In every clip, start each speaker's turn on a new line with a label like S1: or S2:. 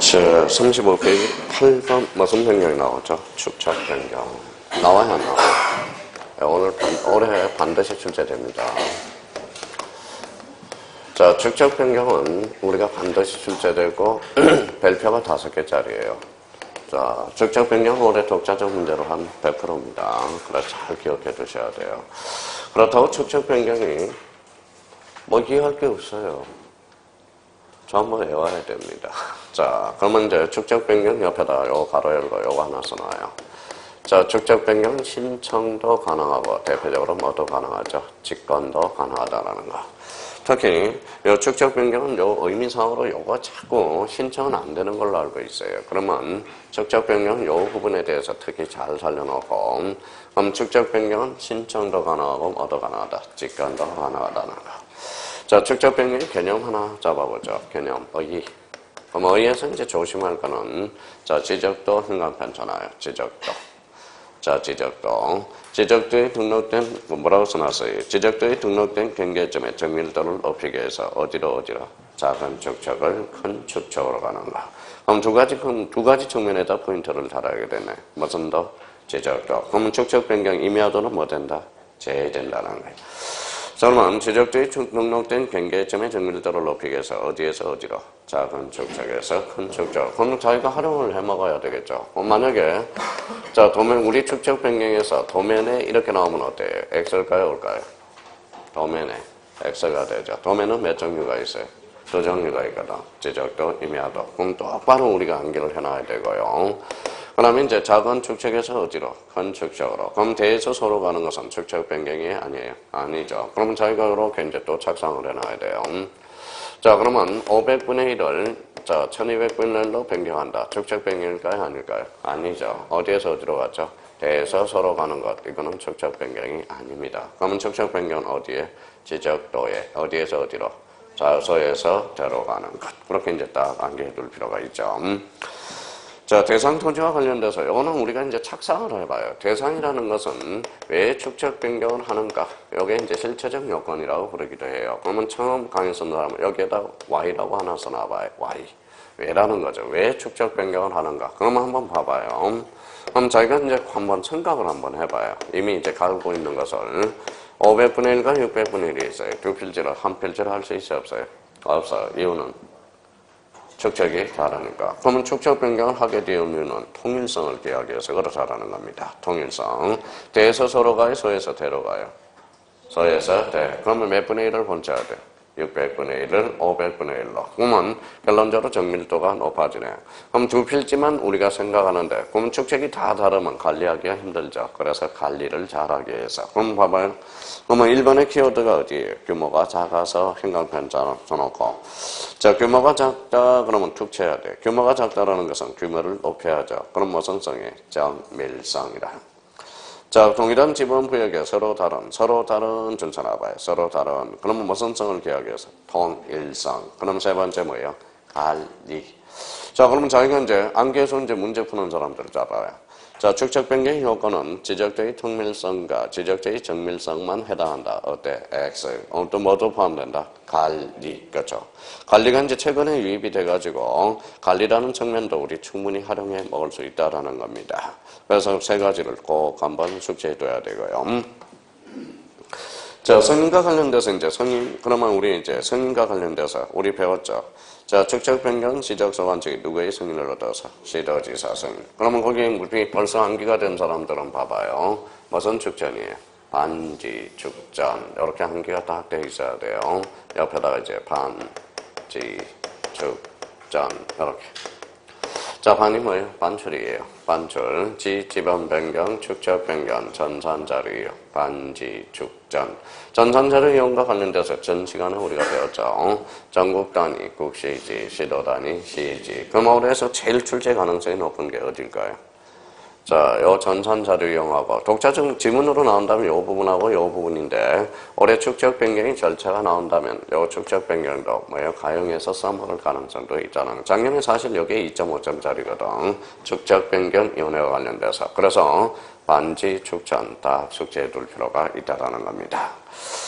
S1: 35페이지 8번 무슨 변경이 나오죠? 축척 변경. 나와야 안 나와요? 올해 반드시 출제됩니다. 자, 축척 변경은 우리가 반드시 출제되고 별표가 5개짜리예요. 자, 축척 변경은 올해 독자적 문제로 한 100%입니다. 그래서 잘 기억해 두셔야 돼요. 그렇다고 축척 변경이 뭐 이해할 게 없어요. 전부 외워야 됩니다. 자, 그러면 이제 축적 변경 옆에다 요 가로 열고 요거 하나 써놔요. 자, 축적 변경 신청도 가능하고 대표적으로 뭐도 가능하죠? 직권도 가능하다라는 거. 특히 요 축적 변경은 요 의미상으로 요거 자꾸 신청은 안 되는 걸로 알고 있어요. 그러면 축적 변경 요 부분에 대해서 특히 잘 살려놓고, 그럼 축적 변경은 신청도 가능하고 뭐도 가능하다, 직권도 가능하다는 거. 자, 축적 변경의 개념 하나 잡아보죠. 개념, 의의. 그럼 의의에서 이제 조심할 거는, 자, 지적도 hin간편잖아요. 지적도. 자, 지적도. 지적도에 등록된, 뭐라고 써놨어요? 지적도에 등록된 경계점의 정밀도를 높이기 위해서 어디로? 작은 축척을 큰 축척으로 가는 거. 그럼 두 가지 측면에다 포인트를 달아야 되네. 무슨 도? 지적도. 그러면 축척 변경 임야도는 뭐 된다? 제외된다는 거예요. 그러면 지적도에 등록된 경계점의 정밀도를 높이기 위해서 어디에서 어디로? 작은 축척에서 큰 축척. 그럼 자기가 활용을 해 먹어야 되겠죠. 만약에 자, 도면 우리 축척 변경에서 도면에 이렇게 나오면 어때요? X일까요? Ol까요? 도면에 X가 되죠. 도면은 몇 종류가 있어요? 2종류가 있거든. 지적도, 임야도. 그럼 똑바로 우리가 암기를 해놔야 되고요. 그 다음에 이제 작은 축척에서 어디로? 큰 축척으로. 그럼 대에서 서로 가는 것은 축척 변경이 아니에요? 아니죠. 그러면 자기가 그렇게 이제 또 작성을 해놔야 돼요. 자, 그러면 500분의 1을 자, 1200분의 1로 변경한다. 축척 변경일까요? 아닐까요? 아니죠. 어디에서 어디로 갔죠? 대에서 서로 가는 것. 이거는 축척 변경이 아닙니다. 그러면 축척 변경은 어디에? 지적도에. 어디에서 어디로? 자, 서에서 대로 가는 것. 그렇게 이제 딱 암기해 둘 필요가 있죠. 자, 대상 토지와 관련돼서 이거는 우리가 이제 착상을 해봐요. 대상이라는 것은 왜 축척 변경을 하는가? 이게 이제 실체적 요건이라고 부르기도 해요. 그러면 처음 강의 쓴 사람은 여기에다 Y라고 하나 써놔봐요. Y. 왜라는 거죠. 왜 축척 변경을 하는가? 그러면 한번 봐봐요. 그럼 자기가 이제 한번 생각을 한번 해봐요. 이미 이제 가지고 있는 것을 500분의 1과 600분의 1이 있어요. 두 필지를 한 필지를 할 수 있어요? 없어요? 없어요. 이유는 축척이 다르니까. 그러면 축척 변경을 하게 되는 이유는 통일성을 기하기 위해서 그렇다라는 겁니다. 통일성. 대에서 서로 가요? 서에서 대로 가요? 서에서 대. 그러면 몇 분의 1을 본쳐야 돼? 600분의 1을 500분의 1로. 그러면 결론적으로 정밀도가 높아지네요. 그럼 두 필지만 우리가 생각하는데, 그러면 축척이 다 다르면 관리하기가 힘들죠. 그래서 관리를 잘하기 위해서. 그럼 봐봐요. 그러면 1번의 키워드가 어디예요? 규모가 작아서 hin간편 써놓고. 자, 규모가 작다 그러면 툭 쳐야 돼. 규모가 작다라는 것은 규모를 높여야죠. 그럼 무슨 성이? 정밀성이다. 자, 동일한 지분 부역에 서로 다른 줄 써놔봐요. 서로 다른. 그러면 무슨 성을 기하기 위해서? 통일성. 그럼 세 번째 뭐예요? 관리. 자, 그러면 자기가 이제 암기해서 이제 문제 푸는 사람들 잡아요. 자, 축척 변경 효과는 지적도의 통밀성과 지적도의 정밀성만 해당한다. 어때? X. 또 뭐도 포함된다? 관리. 그렇죠. 관리가 이제 최근에 유입이 돼가지고 관리라는 측면도 우리 충분히 활용해 먹을 수 있다라는 겁니다. 그래서 세 가지를 꼭 한번 숙지해둬야 되고요. 자, 성인과 관련돼서 이제 그러면 우리 이제 성인과 관련돼서 우리 배웠죠. 자, 축척 변경 지적서 관측이 누구의 승인을 얻어서? 시도지사 승인. 그러면 거기 우리 벌써 암기가 된 사람들은 봐봐요. 무슨 축전이에요? 반지, 축전. 이렇게 암기가 딱 돼 있어야 돼요. 옆에다가 이제 반지, 축전. 이렇게. 자, 반이 뭐예요? 반출이에요. 반출. 지번 변경, 축척 변경, 전산자료예요. 반지, 축전. 전산자료 이용과 관련돼서 전 시간에 우리가 배웠죠. 전국 단위, 국시지, 시도 단위, 시지. 그럼 올해에서 제일 출제 가능성이 높은 게 어딜까요? 자, 요 전산자료 이용하고 독자적 지문으로 나온다면 요 부분하고 요 부분인데 올해 축척 변경이 절차가 나온다면 요 축척 변경도 뭐예요? 가용해서 써먹을 가능성도 있다는. 작년에 사실 여기에 2.5점짜리거든. 축척 변경 위원회와 관련돼서. 그래서 반지, 축전 다 숙지해 둘 필요가 있다는 겁니다.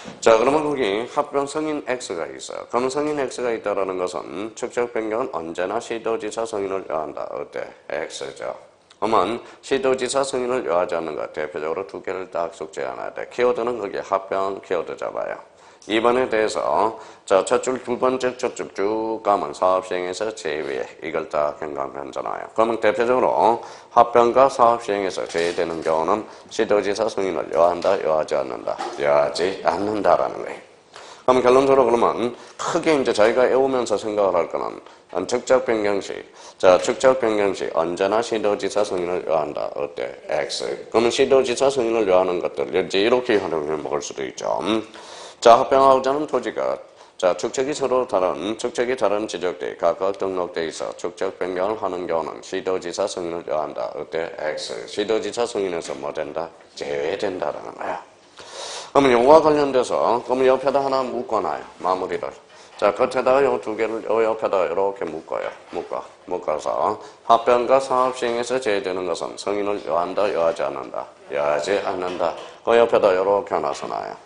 S1: 자, 그러면 거기 합병 성인 X가 있어요. 그러면 성인 X가 있다라는 것은 축적 변경은 언제나 시도지사 성인을 요한다. 어때? X죠. 그러면 시도지사 성인을 요하지 않는 것 대표적으로 두 개를 딱 숙제해놔야 돼. 키워드는 거기 합병 키워드 잡아요. 2번에 대해서 자, 첫 줄, 두 번째 첫 줄 쭉 가면 사업시행에서 제외 이걸 딱 변경변전화요. 그러면 대표적으로 합병과 사업시행에서 제외되는 경우는 시도지사 승인을 요한다, 요하지 않는다, 요하지 않는다라는 거예요. 그럼 결론적으로 그러면 크게 이제 저희가 외우면서 생각을 할 거는 축적 변경 시, 자, 축적 변경 시 언제나 시도지사 승인을 요한다. 어때? X. 그러면 시도지사 승인을 요하는 것들 이제 이렇게 활용해 먹을 수도 있죠. 자, 합병하고자 하는 토지가 자, 축적이 서로 다른 지적대 각각 등록돼 있어 축적 변경을 하는 경우는 시도지사 승인을 요한다. 어때? X. 시도지사 승인에서 뭐 된다? 제외된다라는 거야. 그러면 요거와 관련돼서 그러면 옆에다 하나 묶어놔요. 마무리를. 자, 끝에다가 요 두 개를 요 옆에다가 이렇게 묶어요. 묶어서 합병과 사업시행에서 제외되는 것은 승인을 요한다, 요하지 않는다. 요하지 않는다. 그 옆에다 이렇게 하나 써놔요.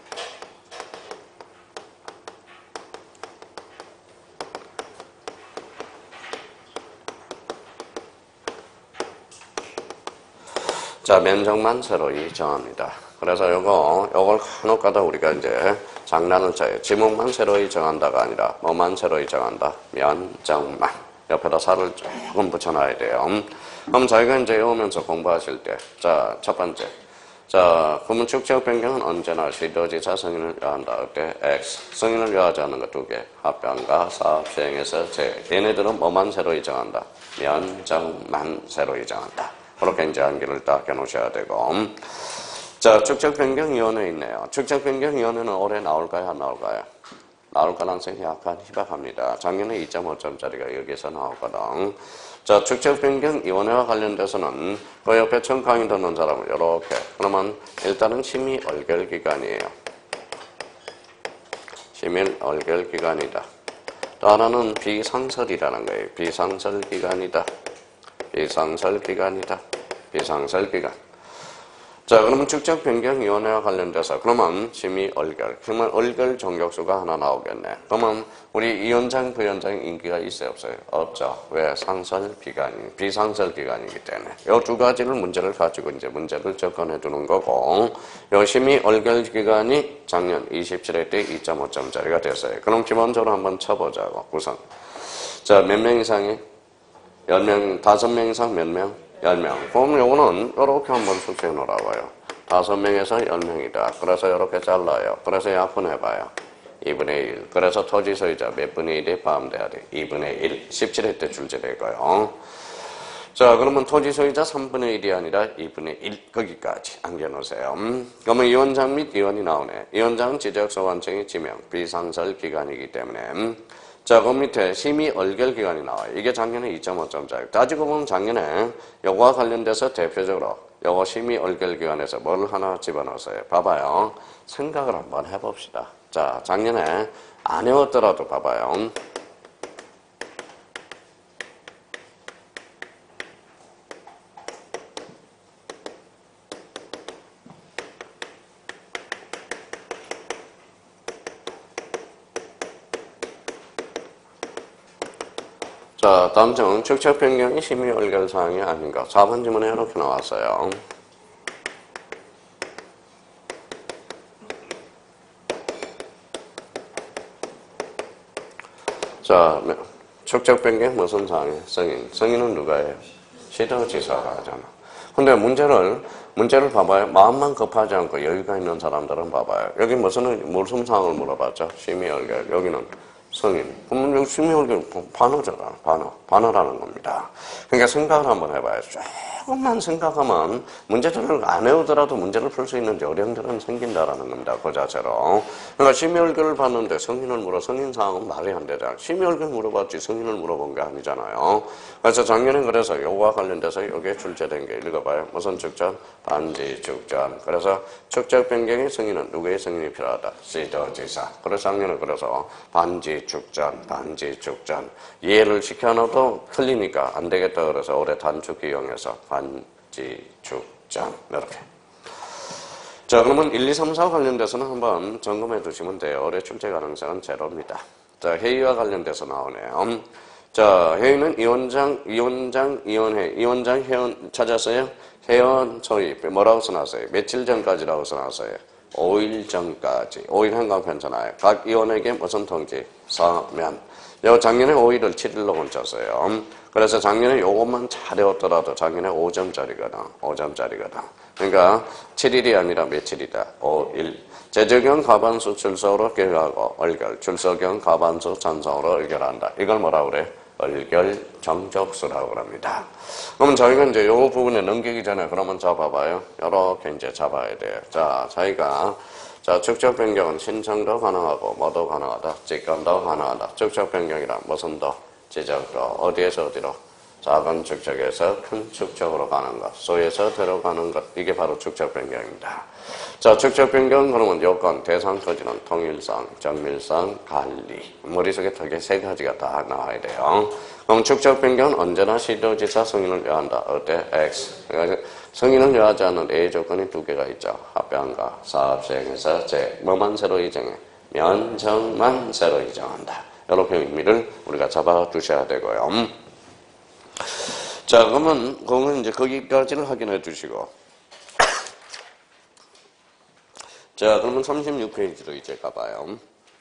S1: 자, 면적만 새로이 정합니다. 그래서 요걸 간혹가다 우리가 이제 장난을 쳐요. 지목만 새로이 정한다가 아니라 뭐만 새로이 정한다? 면적만. 옆에다 살을 조금 붙여놔야 돼요. 그럼 저희가 이제 외우면서 공부하실 때, 자, 첫 번째. 자, 그러면 축적 변경은 언제나 시도지사 승인을 요한다. 어때? X. 승인을 요하지 않는 것 두 개. 합병과 사업 시행에서 제. 얘네들은 뭐만 새로이 정한다? 면적만 새로이 정한다. 그렇게 이제 한계를 딱 해놓으셔야 되고. 자, 축적변경위원회 있네요. 축적변경위원회는 올해 나올까요? 안 나올까요? 나올 가능성이 약간 희박합니다. 작년에 2.5점짜리가 여기서 나오거든. 자, 축적변경위원회와 관련돼서는 그 옆에 처음 강의 듣는 사람은 이렇게. 그러면 일단은 심의 얼결기간이에요. 심의 얼결기간이다. 또 하나는 비상설이라는 거예요. 비상설기간이다. 비상설기간이다. 비상설기간. 자, 그러면 축적변경위원회와 관련돼서 그러면 심의 얼결. 그러면 얼결 정격수가 하나 나오겠네. 그러면 우리 위원장, 부위원장 인기가 있어요, 없어요? 없죠. 왜? 비상설기간이기 때문에. 이 두 가지를 문제를 가지고 이제 문제를 접근해 두는 거고, 요 심의 얼결 기간이 작년 27회 때 2.5점짜리가 됐어요. 그럼 기본적으로 한번 쳐보자고, 우선. 자, 몇 명 이상이? 10명, 5명 이상 몇 명? 10명. 그럼 요거는 이렇게 한번 숙제해 놓으라고요. 5명에서 10명이다. 그래서 이렇게 잘라요. 그래서 약분해봐요. 2분의 1. 그래서 토지 소유자 몇 분의 1이 포함돼야 돼? 2분의 1. 17회 때 출제될 거예요. 자, 그러면 토지 소유자 3분의 1이 아니라 2분의 1. 거기까지 안겨놓으세요. 그러면 위원장 및 위원이 나오네. 위원장은 지적소관청이 지명, 비상설 기간이기 때문에. 자, 그 밑에 심의 얼결 기간이 나와요. 이게 작년에 2.5점짜리. 따지고 보면 작년에 요거와 관련돼서 대표적으로 요거 심의 얼결 기간에서 뭘 하나 집어넣었어요. 봐봐요. 생각을 한번 해봅시다. 자, 작년에 안 외웠더라도 봐봐요. 자, 다음 점은 축적 변경이 심의 얼결 사항이 아닌가. 4번 지문에 이렇게 나왔어요. 자, 축적 변경 무슨 사항이에요? 승인. 승인은 누가 해요? 시도지사가 하잖아. 근데 문제를 봐봐요. 마음만 급하지 않고 여유가 있는 사람들은 봐봐요. 여기 무슨 사항을 물어봤죠? 심의 얼결. 여기는 승인. 그러면 여기 심의 얼결 반어잖아. 반어라는 겁니다. 그러니까 생각을 한번 해봐요. 조금만 생각하면 문제들을 안 외우더라도 문제를 풀 수 있는 요령들은 생긴다라는 겁니다. 그 자체로. 그러니까 심의 얼결을 봤는데 승인을 승인 사항은 말이 안 되잖아. 심의 얼결 물어봤지 승인을 물어본 게 아니잖아요. 그래서 작년에 그래서 요거와 관련돼서 여기에 출제된 게 읽어봐요. 무슨 축전? 반지 축전. 그래서 축적 변경의 승인은 누구의 승인이 필요하다? 시도지사. 그래서 작년에 그래서 반지 축전. 이해를 시켜놔도 틀리니까 안 되겠다 그래서 올해 단축 이용해서 반지 축전. 이렇게. 자, 그러면 1, 2, 3, 4 관련돼서는 한번 점검해 두시면 돼요. 올해 출제 가능성은 제로입니다. 자, 회의와 관련돼서 나오네요. 자, 회의는 이원장, 이원회, 이원장 회원 찾았어요? 회원 소위 뭐라고 써놨어요? 며칠 전까지라고 써놨어요. 5일 전까지. 5일 한강편잖아요. 각 의원에게 무슨 통지? 서면. 요 작년에 5일을 7일로 얹었어요. 그래서 작년에 요것만 잘해왔더라도 작년에 5점짜리거든. 5점짜리거든. 그러니까 7일이 아니라 며칠이다. 5일. 재적용 과반수 출석으로 결하고 얼결. 출석용 과반수 찬성으로 의결한다. 이걸 뭐라고 그래? 얼결 정적수라고 합니다. 그러면 저희가 이제 요 부분에 넘기기 전에 그러면 잡아봐요. 이렇게 이제 잡아야 돼요. 자, 저희가 자, 축적 변경은 신청도 가능하고 뭐도 가능하다. 직권도 가능하다. 축적 변경이란 무슨 도? 지적도. 어디에서 어디로? 작은 축적에서 큰 축적으로 가는 것. 소에서 들어가는 것. 이게 바로 축적 변경입니다. 자, 축적 변경 그러면 요건, 대상 토지는 통일성, 정밀성, 관리. 머릿속에 크게 세 가지가 다 나와야 돼요. 그럼 축적 변경은 언제나 시도지사 승인을 요한다. 어때? X. 그러니까 승인을 요하지 않는 A 조건이 두 개가 있죠. 합병과 사업시행에서 뭐만 새로 이정해? 면적만 새로 이정한다. 이렇게 의미를 우리가 잡아 두셔야 되고요. 자, 그러면 그건 이제 거기까지를 확인해 두시고. 자, 그러면 36페이지로 이제 가봐요.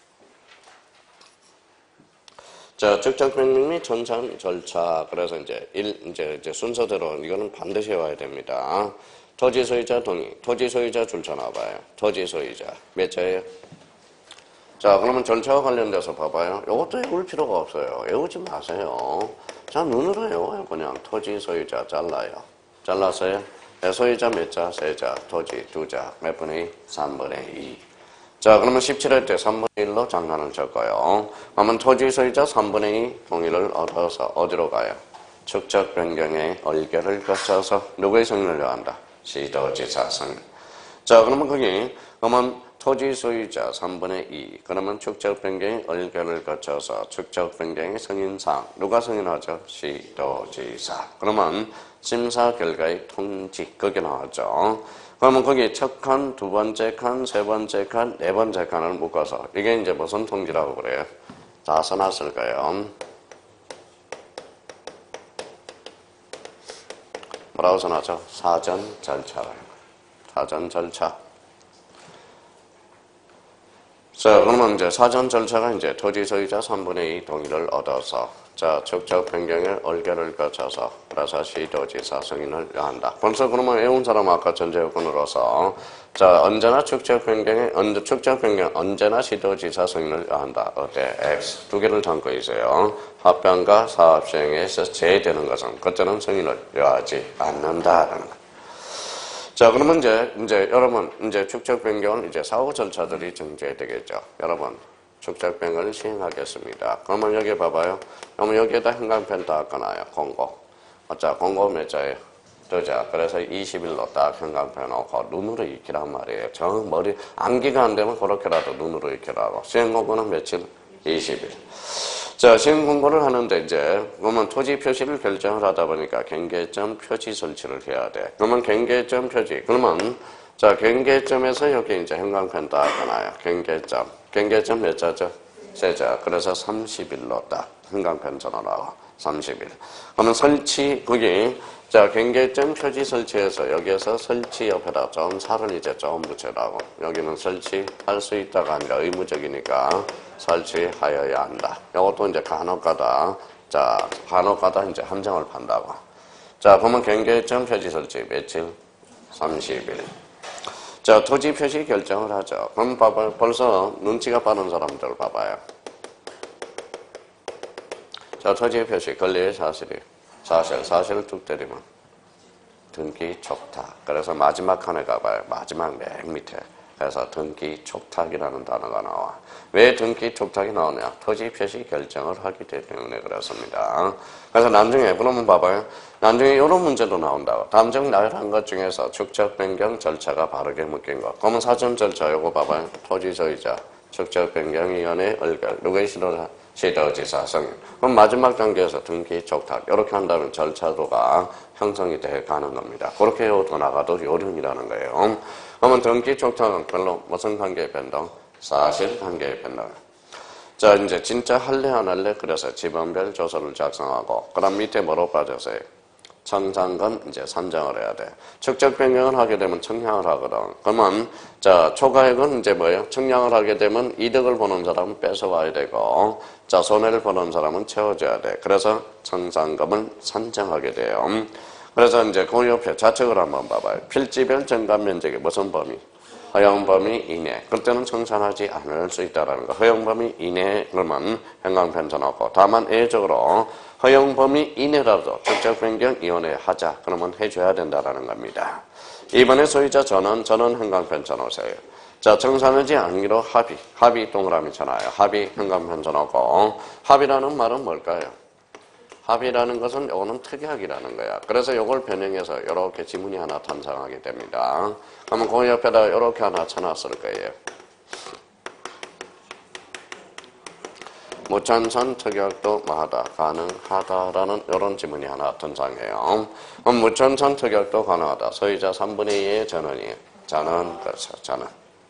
S1: 자, 축적 변경 및 전산 절차. 그래서 이제 순서대로 이거는 반드시 해와야 됩니다. 토지 소유자 동의, 토지 소유자 줄쳐 나와봐요. 토지 소유자 몇 자예요? 자, 그러면 절차와 관련돼서 봐봐요. 이것도 외울 필요가 없어요. 외우지 마세요. 자, 눈으로 외워요. 그냥 토지 소유자 잘라요. 잘랐어요? 소유자 몇 자? 세 자. 토지 두 자. 몇 분의 2? 3분의 2. 자, 그러면 17회 때 3분의 1로 장난을 쳤고요. 그러면 토지 소유자 3분의 2 동의를 얻어서 어디로 가요? 축적 변경의 얼결을 거쳐서 누구의 승인을 요한다? 시도지사 승인. 자, 그러면 그러면 토지 소유자 3분의 2. 그러면 축적 변경의 얼결을 거쳐서 축적 변경의 승인상. 누가 승인하죠? 시도지사. 그러면 심사 결과의 통지. 그게 나왔죠. 그러면 거기 첫 칸, 두 번째 칸, 세 번째 칸, 네 번째 칸을 묶어서 이게 이제 무슨 통지라고 그래요? 다 써놨을 거예요. 뭐라고 써놨죠? 사전 절차라는 거예요. 사전 절차. 자, 그러면 이제 사전 절차가 이제 토지 소유자 3분의 2 동의를 얻어서 자, 축적 변경의 얼결을 거쳐서 그래서 시도지사 승인을 요한다. 벌써 그러면 외운 사람 아까 전제 요건으로서 자, 언제나 축적 변경 언제나 시도지사 승인을 요한다. 어때? X 두 개를 담고 있어요. 합병과 사업 시행에서 제외되는 것은 그때는 승인을 요하지 않는다라는 거. 자, 그러면 이제 여러분 이제 축적 변경은 이제 사후 절차들이 정제되겠죠. 여러분. 축적 변경을 시행하겠습니다. 그러면 여기 봐봐요. 그러면 여기에다 현관편 딱 꺼놔요. 공고. 자, 공고 몇 자예요? 두 자. 그래서 20일로 딱 현관편 놓고 눈으로 익히란 말이에요. 정 머리 암기가 안 되면 그렇게라도 눈으로 익히라고. 시행 공고는 며칠? 20일. 자, 시행 공고를 하는데 이제 그러면 토지 표시를 결정을 하다 보니까 경계점 표지 설치를 해야 돼. 그러면 경계점 표지. 그러면 자, 경계점에서 여기 이제 현관편 딱 꺼놔요. 경계점 몇 자죠? 세 자. 그래서 30일로 딱 현관편 전화라고 30일. 그러면 설치 거기 자, 경계점 표지 설치해서 여기에서 설치 옆에다 좀 살을 이제 좀 붙여라고. 여기는 설치할 수 있다가 아니라 의무적이니까 설치하여야 한다. 이것도 이제 간혹가다 자, 간혹가다 이제 함정을 판다고. 자, 그러면 경계점 표지 설치 며칠? 30일. 자, 토지 표시 결정을 하죠. 그럼 봐봐요. 벌써 눈치가 빠른 사람들 봐봐요. 자, 토지 표시 권리의 사실을 뚝 때리면 등기 촉탁. 그래서 마지막 칸에 가봐요. 마지막 맨 밑에. 그래서 등기 촉탁이라는 단어가 나와. 왜 등기 촉탁이 나오냐? 토지 표시 결정을 하기 때문에 그렇습니다. 그래서 나중에 그러면 봐봐요. 나중에 이런 문제도 나온다고. 담정 나열한 것 중에서 축적 변경 절차가 바르게 묶인 것. 그러면 사전 절차 요거 봐봐요. 토지 소유자 축적 변경위원회 얼결. 누구의 시도지사 승인. 그럼 마지막 단계에서 등기 촉탁. 이렇게 한다면 절차도가 형성이 돼 가는 겁니다. 그렇게 해오고 나가도 요령이라는 거예요. 그러면 등기 촉탁은 별로 무슨 관계의 변동? 사실 관계의 변동. 자, 이제 진짜 할래 안 할래? 그래서 지번별 조서를 작성하고, 그 다음 밑에 뭐로 빠졌어요? 청산금 이제 산정을 해야 돼. 축적 변경을 하게 되면 청량을 하거든. 그러면 자, 초과액은 이제 뭐예요? 청량을 하게 되면 이득을 보는 사람은 뺏어와야 되고, 자, 손해를 보는 사람은 채워줘야 돼. 그래서 청산금을 산정하게 돼요. 그래서 이제 그 옆에 좌측을 한번 봐봐요. 필지별 정감 면적이 무슨 범위? 허용 범위 이내. 그때는 청산하지 않을 수 있다라는 거. 허용 범위 이내 그러면 행강편찬하고, 다만 예적으로 허용 범위 이내라도 축적 변경 위원회 하자. 그러면 해줘야 된다라는 겁니다. 이번에 소유자 전원 행강편찬 오세요. 자, 청산하지 않기로 합의 동그라미 쳐놔요. 합의 행강편찬 오고, 합의라는 말은 뭘까요? 합의라는 것은 이거는 특약이라는 거야. 그래서 이걸 변형해서 이렇게 지문이 하나 탄생하게 됩니다. 그러면 그 옆에다 이렇게 하나 쳐놨을 거예요. 무천선 특약도 뭐하다? 가능하다라는 이런 지문이 하나 탄생해요. 그럼 무천선 특약도 가능하다. 소유자 3분의 2의 전원이에요. 전원, 그렇죠. 전원.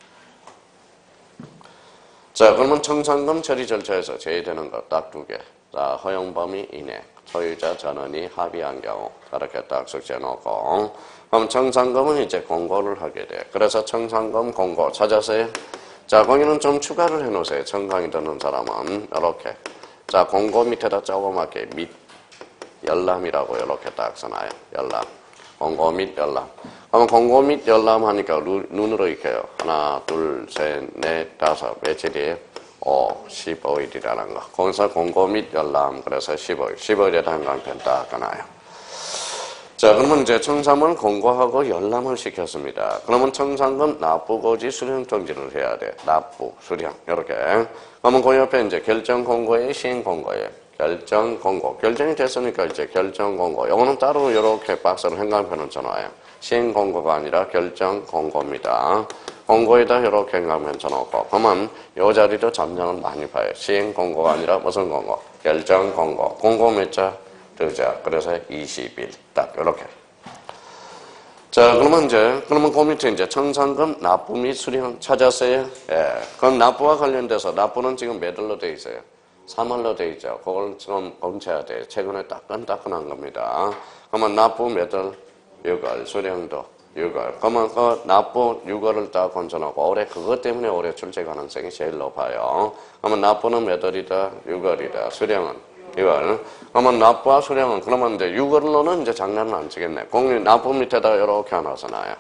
S1: 자, 그러면 청산금 처리 절차에서 제외되는 것 딱 두 개. 자, 허용 범위 이내, 소유자 전원이 합의한 경우 이렇게 딱 숙제해놓고, 그럼 청산금은 이제 공고를 하게 돼. 그래서 청산금 공고 찾아서요. 자, 거기는 좀 추가를 해놓으세요. 청강이 듣는 사람은 이렇게. 자, 공고 밑에다 조그맣게 및 열람이라고 이렇게 딱 써놔요. 열람. 공고 및 열람. 그러면 공고 및 열람 하니까 눈으로 익혀요. 하나, 둘, 셋, 넷, 다섯. 며칠이에요? 15일이라는 거. 거기서 공고 및 열람. 그래서 15일. 15일에 한강편 딱 가나요. 자, 그러면 이제 청산을 공고하고 열람을 시켰습니다. 그러면 청산금 납부고지 수령 통지를 해야 돼. 납부, 수령. 이렇게. 그러면 그 옆에 이제 결정 공고에 시행 공고에. 결정 공고. 결정이 됐으니까 이제 결정 공고. 이거는 따로 이렇게 박스로 행간편을 쳐놔요. 시행 공고가 아니라 결정 공고입니다. 공고에다 이렇게 행간편 쳐놓고. 그러면 이 자리도 점점은 많이 봐요. 시행 공고가 아니라 무슨 공고? 결정 공고. 공고 몇 자? 두 자. 그래서 20일. 딱 이렇게. 자, 그러면 그 밑에 이제 청산금 납부 및 수령 찾았어요? 예. 그럼 납부와 관련돼서 납부는 지금 몇 월로 돼 있어요? 3월로 돼 있죠. 그걸 지금 검체해야 돼요. 최근에 따끈따끈한 겁니다. 그러면 납부 몇 월? 6월. 수령도 6월. 그러면 그 납부 6월을 딱 건져놓고 올해 그것 때문에 올해 출제 가능성이 제일 높아요. 그러면 납부는 몇 월이다? 6월이다. 수령은 6월. 그러면 납부와 수령은 그러면 이제 6월로는 이제 장난은 안 치겠네. 공유 납부 밑에다 이렇게 하나 써놔요.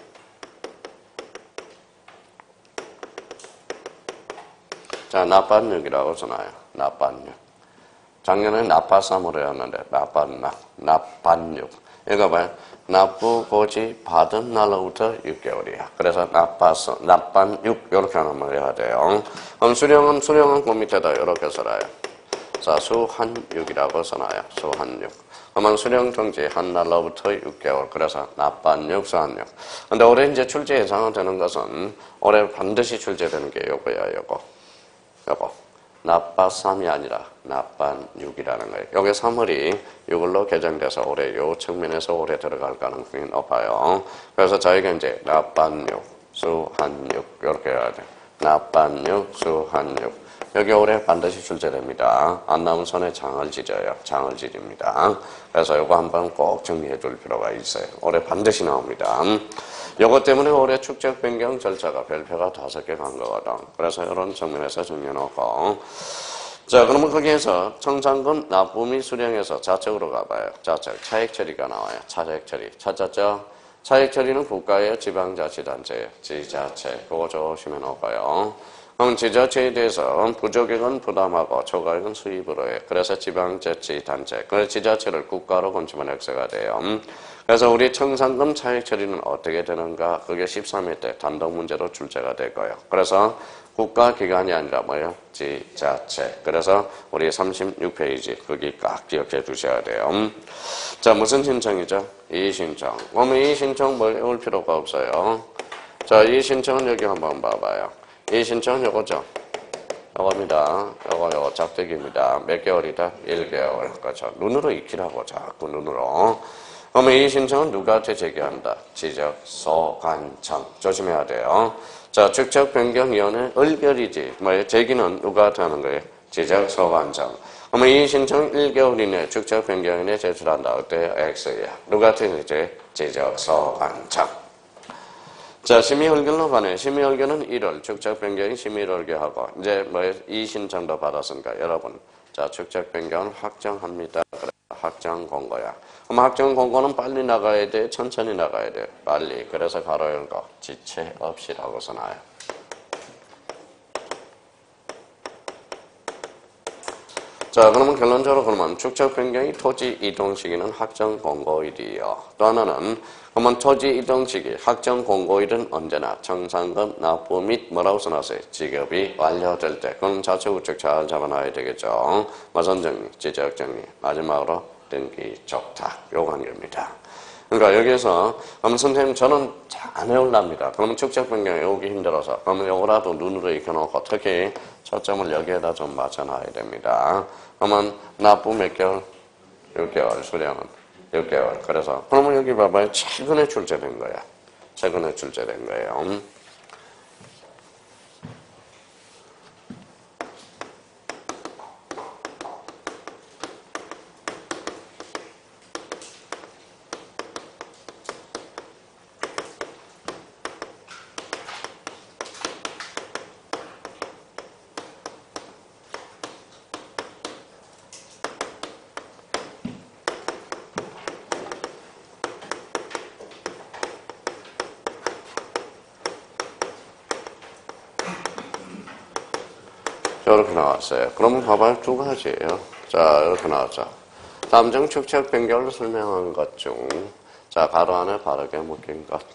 S1: 자, 납반육이라고 써놔요. 납반육. 작년에 납파삼으로였는데 납반육. 이거 봐요. 납부 고지 받은 날로부터 6개월이야. 그래서 납반육 이렇게 하면 해야 돼요. 그럼 수령은 그 밑에다 이렇게 써놔요. 자, 수한육이라고 써놔요. 수한육. 그러면 수령 통지 한 날로부터 6개월. 그래서 납반육, 수한육. 근데 올해 이제 출제 예상되는 것은 올해 반드시 출제되는 게 요거야, 요거. 납반3이 아니라 납반6이라는 거예요. 여기 3월이 6월로 개정돼서 올해 요 측면에서 올해 들어갈 가능성이 높아요. 그래서 저희가 이제 납반6, 수한6 이렇게 해야 돼요. 납반6, 수한6. 여기 올해 반드시 출제됩니다. 안 나오면 손에 장을 찢어요. 장을 찢습니다. 그래서 이거 한번 꼭 정리해 줄 필요가 있어요. 올해 반드시 나옵니다. 요것 때문에 올해 축적 변경 절차가 별표가 5개 간 거거든. 그래서 이런 측면에서 정리해놓고. 자, 그러면 거기에서 청산금 납부 및 수령에서 좌측으로 가봐요. 좌측. 차액 처리가 나와요. 차액 처리. 찾았죠? 차액 처리는 국가예요? 지방자치단체예요? 지자체. 그거 조심해 놓을까요? 그럼 지자체에 대해서 부족액은 부담하고 초과액은 수입으로 해. 그래서 지방자치단체. 그래서 지자체를 국가로 건치면 액세가 돼요. 그래서 우리 청산금 차액 처리는 어떻게 되는가? 그게 13회 때 단독 문제로 출제가 될 거예요. 그래서 국가기관이 아니라 뭐예요? 지자체. 그래서 우리 36페이지 거기 꽉 기억해 두셔야 돼요. 자, 무슨 신청이죠? 이의신청. 그러면 이의신청 뭘 외울 필요가 없어요. 자, 이의신청은 여기 한번 봐봐요. 이의신청은 요거죠. 요겁니다. 요거 짝대기입니다. 몇 개월이다? 1개월. 그렇죠. 눈으로 익히라고, 자꾸 눈으로. 그러면 이 신청은 누구한테 제기한다? 지적서관청. 조심해야 돼요. 자, 직책변경위원회 의결이지. 뭐예요? 제기는 누구한테 하는 거예요? 지적서관청. 그러면 이 신청 1개월 이내 직책변경위원회에 제출한다. 어때요? X야. 누구한테 이제 지적서관청. 자, 심의의결로 가네. 심의의결은 1월, 직책변경이 심의의결하고, 이제 이 신청도 받았으니까, 여러분. 자, 직책변경을 확정합니다. 그래, 확정 공고야. 그럼 확정 공고는 빨리 나가야 돼? 천천히 나가야 돼? 빨리. 그래서 가로 열고, 지체 없이라고 써놔요. 자, 그러면 결론적으로 그러면 축적 변경이 토지 이동 시기는 확정 공고일이요. 또 하나는 그러면 토지 이동 시기 확정 공고일은 언제나 정상금 납부 및 뭐라고 써놨어요? 지급이 완료될 때. 그럼 자체 우측 잘 잡아놔야 되겠죠. 마선 정리, 지적 정리, 마지막으로 등기 족탁 요 관계입니다. 그러니까 여기에서 그러면 선생님 저는 잘 안 해올랍니다. 그러면 축적 변경이 오기 힘들어서 그러면 요거라도 눈으로 익혀놓고 특히 초점을 여기에다 좀 맞춰놔야 됩니다. 그러면 납부 몇 개월? 6개월. 수령은 6개월. 그래서 그러면 여기 봐봐요. 최근에 출제된 거야. 최근에 출제된 거예요. 이렇게 나왔어요. 그러면 봐봐요. 두 가지예요. 자, 이렇게 나왔죠. 다음 중 축적 변경을 설명한 것 중, 자, 가로 안에 바르게 묶인 것.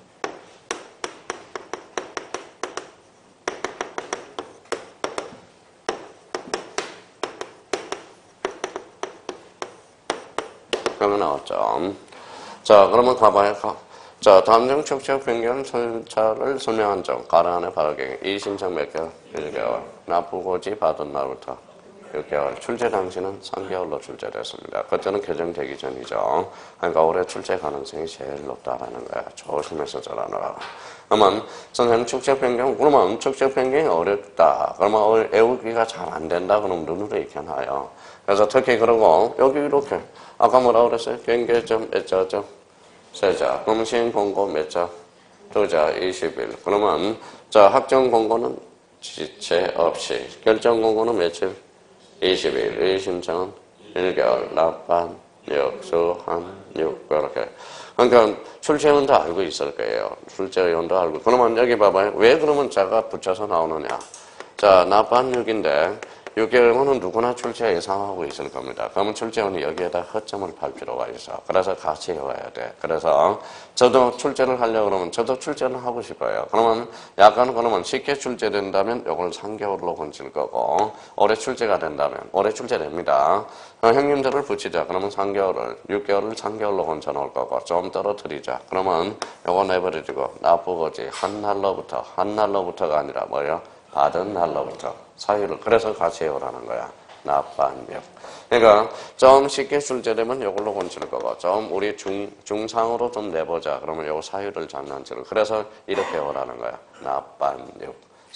S1: 그러면 나왔죠. 자, 그러면 가봐요. 자, 다음 중 축적 변경 절차를 설명한 점. 가로 안에 바르게. 이 신청 몇 개월? 1개월. 납부고지 받은 날부터 6개월. 출제 당시는 3개월로 출제됐습니다. 그때는 개정되기 전이죠. 그러니까 올해 출제 가능성이 제일 높다라는 거야. 조심해서 전하느라고. 그러면 선생님 축적 변경, 그러면 축적 변경이 어렵다. 그러면 외우기가 잘 안 된다. 그러면 눈으로 익혀놔요. 그래서 특히 그러고 여기 이렇게 아까 뭐라고 그랬어요? 경계점 몇 자점? 세자. 그럼 시행공고 몇 자? 2자 20일. 그러면 자 확정 공고는 지체 없이. 결정 공고는 며칠? 20일. 이 신청은 1개월. 납반 6, 수한 6. 이렇게. 그러니까 출제원도 알고 있을 거예요. 출제원도 알고. 그러면 여기 봐봐요. 왜 그러면 자가 붙여서 나오느냐? 자 납반 6인데 6개월은 누구나 출제 예상하고 있을 겁니다. 그러면 출제원이 여기에다 허점을 팔 필요가 있어. 그래서 같이 해와야 돼. 그래서 저도 출제를 하려고 그러면 저도 출제를 하고 싶어요. 그러면 약간 그러면 쉽게 출제된다면 이걸 3개월로 건질 거고 올해 출제가 된다면 올해 출제됩니다. 형님들을 붙이자. 그러면 3개월을 6개월을 3개월로 건져 놓을 거고 좀 떨어뜨리자. 그러면 이거 내버려두고 납부고지 한 날로부터가 아니라 뭐예요? 받은 날로부터 사유를 그래서 같이 해오라는 거야. 납반력. 그러니까 좀 쉽게 출제되면 이걸로 건칠 거고 좀 우리 중상으로 좀 내보자. 그러면 요 사유를 장난치를 그래서 이렇게 해오라는 거야. 납반력,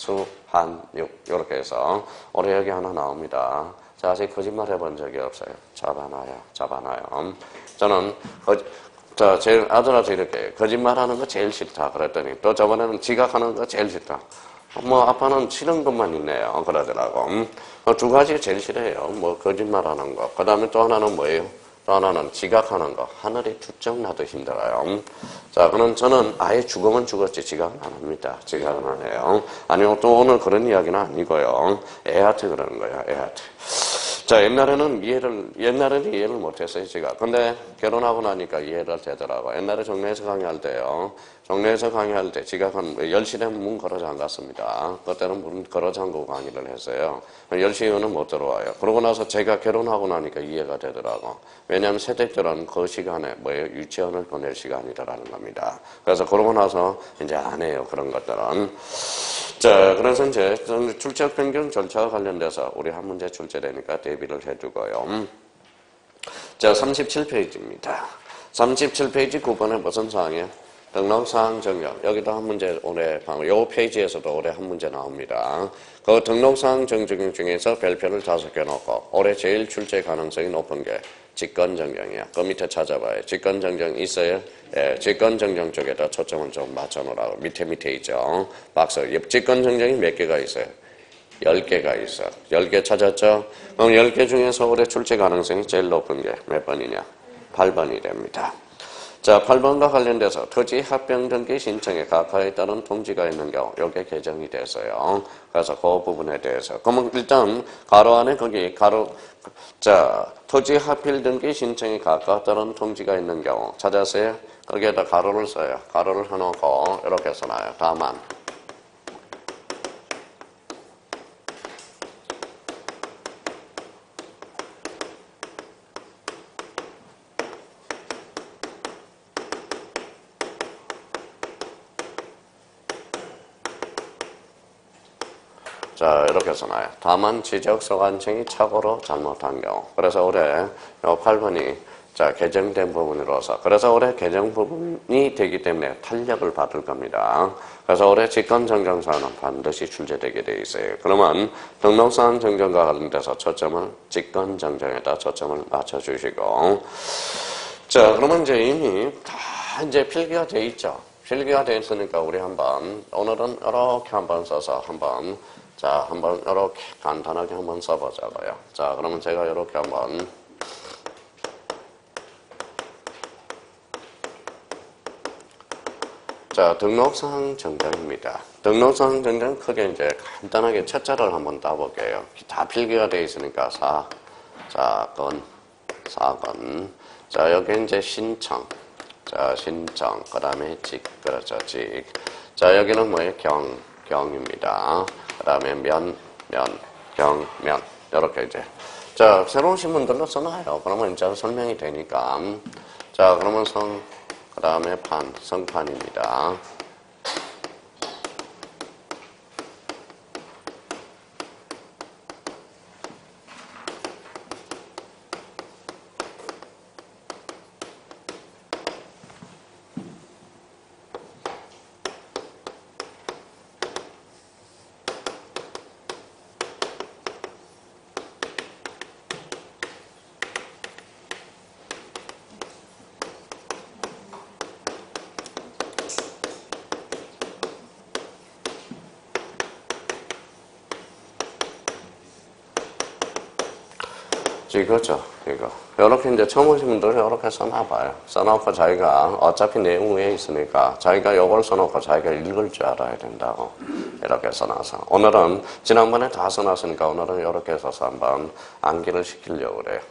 S1: 수한력 이렇게 해서 올해 여기 하나 나옵니다. 자, 아직 거짓말 해본 적이 없어요. 잡아놔요. 저는 자, 제일 아들한테 이렇게 거짓말하는 거 제일 싫다 그랬더니 또 저번에는 지각하는 거 제일 싫다. 뭐 아빠는 싫은 것만 있네요. 그러더라고. 두 가지 제일 싫어요. 뭐 거짓말하는 거. 그 다음에 또 하나는 뭐예요? 또 하나는 지각하는 거. 하늘이 투정 나도 힘들어요. 자, 그럼 저는 아예 죽으면 죽었지 지각은 안 합니다. 지각은 안 해요. 아니요, 또 오늘 그런 이야기는 아니고요. 애한테 그러는 거예요. 애한테. 자, 옛날에는 이해를 못했어요, 제가. 근데 결혼하고 나니까 이해를 되더라고요. 옛날에 정례에서 강의할 때요. 정례에서 강의할 때 지가 한 10시 되면 문 걸어 잠갔습니다. 그때는 문 걸어 잠그고 강의를 했어요. 10시 이후는 못 들어와요. 그러고 나서 제가 결혼하고 나니까 이해가 되더라고. 왜냐하면 새댁들은 그 시간에 유치원을 보낼 시간이라는 겁니다. 그래서 그러고 나서 이제 안 해요, 그런 것들은. 자, 그래서 이제 출제학 변경 절차와 관련돼서 우리 한 문제 출제되니까 대비를 해두고요. 자, 37페이지입니다. 37페이지 9번에 무슨 사항이에요? 등록사항 정정. 여기도 한 문제 올해, 요 페이지에서도 올해 한 문제 나옵니다. 그 등록사항 정정 중에서 별표를 5개 놓고 올해 제일 출제 가능성이 높은 게 직권정정이야. 그 밑에 찾아봐요. 직권정정 있어요? 예, 직권정정 쪽에다 초점을 좀 맞춰놓으라고. 밑에 있죠. 박스. 직권정정이 몇 개가 있어요? 10개가 있어. 10개 찾았죠? 그럼 10개 중에서 올해 출제 가능성이 제일 높은 게 몇 번이냐? 8번이 됩니다. 자, 8번과 관련돼서 토지 합병 등기 신청에 각하에 따른 통지가 있는 경우 이게 개정이 됐어요. 그래서 그 부분에 대해서 그러면 일단 가로 안에 거기 자, 토지 합필 등기 신청에 각하에 따른 통지가 있는 경우 찾았어요? 거기에다 가로를 써요. 가로를 해놓고 이렇게 써놔요. 다만 자, 이렇게 써놔요. 다만 지적소관청이 착오로 잘못한 경우. 그래서 올해 요 8번이 자, 개정된 부분으로서 그래서 올해 개정 부분이 되기 때문에 탄력을 받을 겁니다. 그래서 올해 직권정정사항은 반드시 출제되게 돼 있어요. 그러면 등록사항 정정과 관련돼서 초점을 직권정정에다 초점을 맞춰주시고 자, 그러면 이제 이미 다 이제 필기가 돼 있죠. 필기가 돼 있으니까 우리 오늘은 이렇게 한번 써서 자, 한번 이렇게 간단하게 한번 써보자고요. 자, 그러면 제가 이렇게 한번 자, 등록사항 정정입니다. 등록사항 정정 크게 이제 간단하게 첫자를 한번 따볼게요. 다 필기가 되어 있으니까 사건. 자, 여기 이제 신청. 자, 신청. 그 다음에 그렇죠, 직. 자, 여기는 뭐예요? 경입니다. 그 다음에 면. 이렇게 이제. 자, 새로운 신문들로 써놔요. 그러면 이제 설명이 되니까. 자, 그러면 그 다음에 성판입니다. 이거죠, 이거. 이렇게 이제 처음 오신 분들은 이렇게 써놔봐요. 써놓고 자기가 어차피 내용 위에 있으니까 자기가 이걸 써놓고 자기가 읽을 줄 알아야 된다고. 이렇게 써놔서. 오늘은 지난번에 다 써놨으니까 오늘은 이렇게 써서 한번 암기를 시키려고 그래요.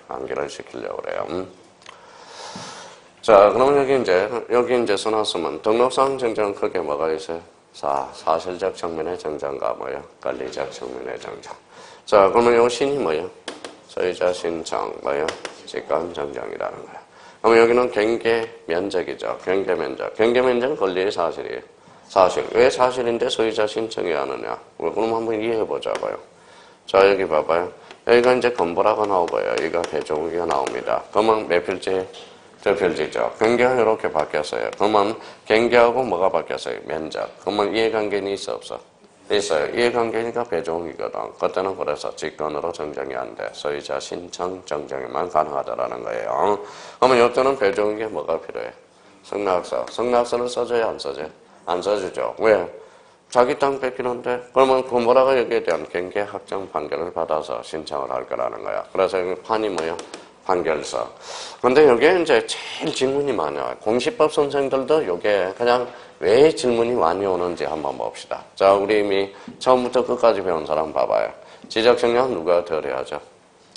S1: 자, 그럼 여기 이제 써놨으면 등록사항 정정 크게 뭐가 있어요? 사실적 측면의 정정과 권리적 측면의 정정. 자, 그러면 요 신이 뭐예요? 소유자 신청, 직권정정이라는 거예요. 그럼 여기는 경계면적이죠. 경계면적은 권리의 사실이에요. 사실. 왜 사실인데 소유자 신청이 하느냐? 그럼 한번 이해해보자고요. 자, 여기 봐봐요. 여기가 이제 건보라고 나오고요. 여기가 배종기가 나옵니다. 그러면 몇 필지? 두 필지죠. 경계가 이렇게 바뀌었어요. 그러면 경계하고 뭐가 바뀌었어요? 면적. 그러면 이해관계는 있어, 없어? 있어요. 이해관계니까 배종이거든. 그때는 그래서 직권으로 정정이 안 돼. 소유자 신청 정정에만 가능하다라는 거예요. 그러면 이때는 배종이 뭐가 필요해? 승낙서. 승낙서를 써줘야 안 써줘요? 안 써주죠. 왜? 자기 땅 뺏기는데? 그러면 그 뭐라고 여기에 대한 경계 확정 판결을 받아서 신청을 할 거라는 거야. 그래서 여기 판이 뭐예요? 판결서. 근데 여기에 이제 제일 질문이 많아요. 공시법 선생들도 요게 그냥 왜 질문이 많이 오는지 한번 봅시다. 자, 우리 이미 처음부터 끝까지 배운 사람 봐봐요. 지적청량 누가 덜 해야죠?